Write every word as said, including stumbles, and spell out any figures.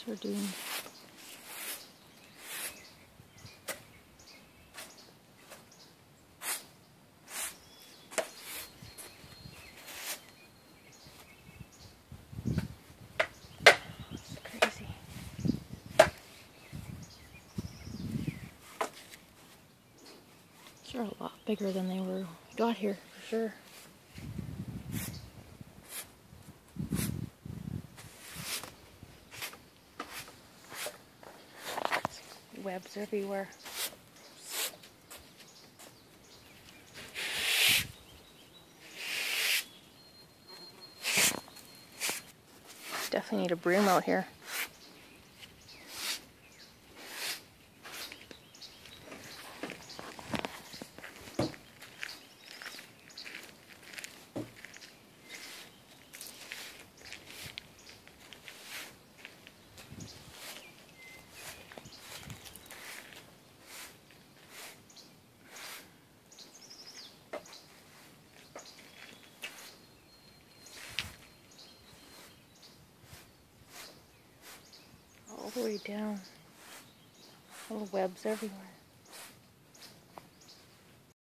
are doomed. It's crazy. These are a lot bigger than they were got here, for sure. Webs everywhere. Definitely need a broom out here. All the way down. Little webs everywhere.